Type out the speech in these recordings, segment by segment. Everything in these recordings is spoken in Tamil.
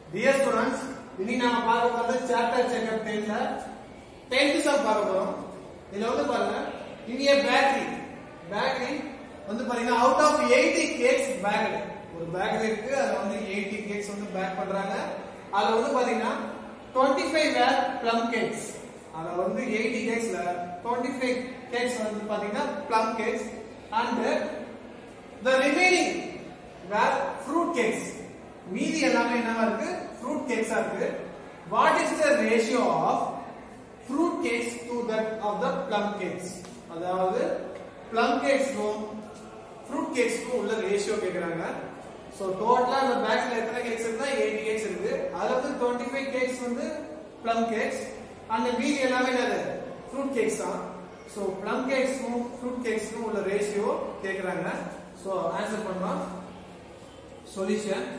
Dear students, இன்னைக்கு நாம பார்க்க போறது சாப்டர் செக்அப் 10ல 10th சம் பார்க்க போறோம். இதுல வந்து பாருங்க, இங்க பேக்கரி வந்து பாத்தீங்கன்னா out of 80 cakes bagged. ஒரு பேக்கரி இருக்கு, அதுல வந்து 80 cakes வந்து பேக் பண்றாங்க. அதுல வந்து பாத்தீங்கன்னா 25 were plum cakes. அதுல வந்து 80 cakesல 25 cakes வந்து பாத்தீங்கன்னா plum cakes and the remaining were fruit cakes. மீதி எல்லாமே என்னவா இருக்கு? Fruit cakes இருக்கு. What is the ratio of fruit cakes to that of the plum cakes? அதாவது plum cakes க்கும் fruit cakes க்கும் உள்ள ரேஷியோ கேக்குறாங்க. சோ டோட்டலா அந்த பேக்ல எத்தனை கேக்ஸ் இருக்குன்னா 80 கேக்ஸ் இருக்கு. அதுல வந்து 25 கேக்ஸ் வந்து plum cakes and மீதி எல்லாமே என்னது? Fruit cakes தான். சோ plum cakes க்கும் fruit cakes க்கும் உள்ள ரேஷியோ கேக்குறாங்க. சோ ஆன்சர் பண்ணலாம். சொல்யூஷன்.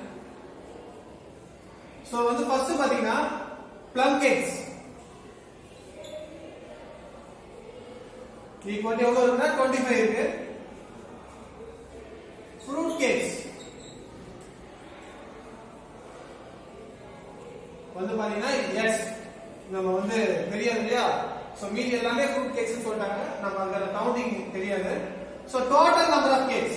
So வந்து first பாத்தீங்கன்னா plum cakes equal எவ்வளவு இருக்குன்னா 25 இருக்கு. fruit cakes வந்து பாத்தீங்கன்னா yes நம்ம வந்து தெரியாது இல்லையா? சோ மீதி எல்லாமே fruit cakes னு சொல்றாங்க. நம்ம அந்த கவுண்டிங் தெரியாது. So total number of cakes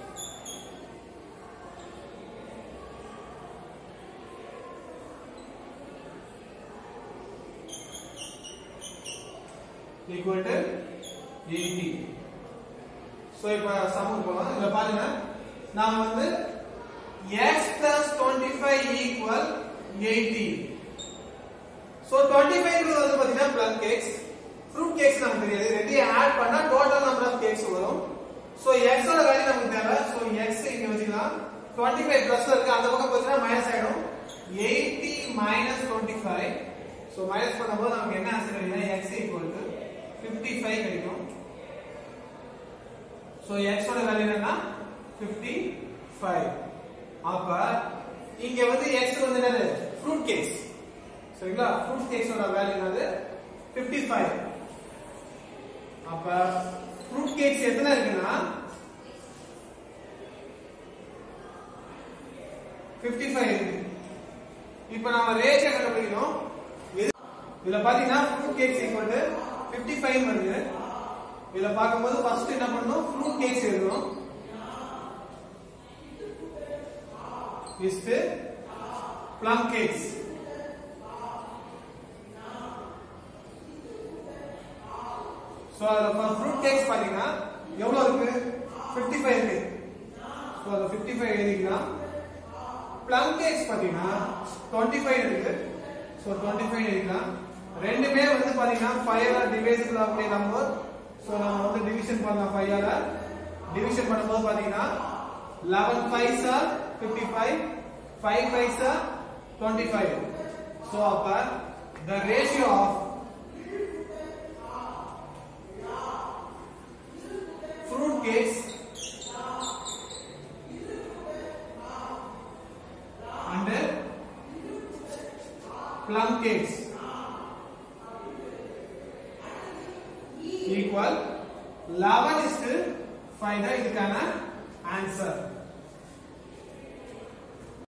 equal to 80. So இப்ப சம்முக்கு போலாம். இதுல பாருங்க, நாம வந்து x plus 25 equal 80. So 25 ங்கிறது வந்து பாத்தீங்கன்னா plum cakes, fruit cakes நமக்கு தெரியாது. ரெண்டையும் ஆட் பண்ணா டோட்டல் நம்பர் ஆஃப் cakes வரும். So x ஓட வேல்யூ நமக்கு தேவை. So x இங்க வச்சுக்கலாம். 25 பிளஸ் இருக்கு, அந்த பக்கம் போச்சுனா மைனஸ் ஆயிடும். 80 minus 25. So மைனஸ் பண்ணும்போது நமக்கு என்ன ஆன்சர் கிடைக்கும்னா x equal to 55 கிடைக்கும். சோ x ஓட வேல்யூ என்னன்னா 55. அப்ப இங்க வந்து x வந்து என்னது? fruit cakes. சரிங்களா? fruit cakes ஓட வேல்யூ என்னது? 55. அப்ப fruit cakes எத்தனை இருக்குன்னா 55 இருக்கு. இப்போ நாம ரேஷியோ கண்டுபிடிக்கணும். இதுல பாத்தீங்கன்னா fruit cakes equal to 55 வருது. இதுல பாக்கும்போது ஃபர்ஸ்ட் என்ன பண்ணனும்? fruit cakes எழுதணும். Is plum cakes. சோ அதுல fruit cakes பாத்தீங்கன்னா எவ்வளவு இருக்கு? 55 இருக்கு. சோ அது 55 எழுதிக்கலாம். plum cakes பாத்தீங்கன்னா 25 இருக்கு. சோ 25 எழுதிக்கலாம். ரெண்டுமே வந்து பாத்தீங்கன்னா 5 ஆல டிவைசிபிள் ஆகக்கூடிய நம்பர். சோ நாம வந்து டிவிஷன் பண்ணலாம். 5 ஆல டிவிஷன் பண்ணும்போது பாத்தீங்கன்னா 11 5s are 55, 5 5s are 25. So அப்ப the ratio of fruit cakes and plum cakes equal 11:5 தான் இதுக்கான ஆன்சர்.